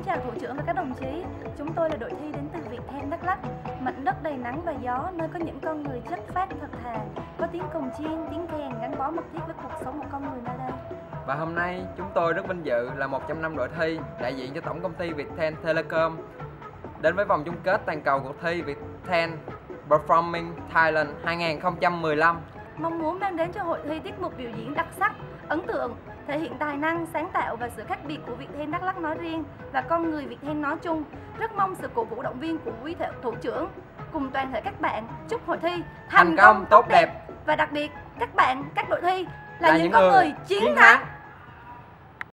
chào thủ trưởng và các đồng chí. Chúng tôi là đội thi đến từ Viettel Đắk Lắk, mảnh đất đầy nắng và gió, nơi có những con người chất phác thật thà, có tiếng cồng chiên, tiếng kèn gắn bó mật thiết với cuộc sống của con người nơi đây. Và hôm nay chúng tôi rất vinh dự là một trong 5 đội thi đại diện cho tổng công ty Viettel Telecom đến với vòng chung kết toàn cầu cuộc thi Viettel Performing Thailand 2015. Mong muốn mang đến cho hội thi tiết mục biểu diễn đặc sắc, ấn tượng, thể hiện tài năng, sáng tạo và sự khác biệt của Viettel Đắk Lắk nói riêng và con người Viettel nói chung. Rất mong sự cổ vũ động viên của quý thủ trưởng cùng toàn thể các bạn. Chúc hội thi thành công tốt đẹp và đặc biệt các bạn, các đội thi là những con người chiến thắng.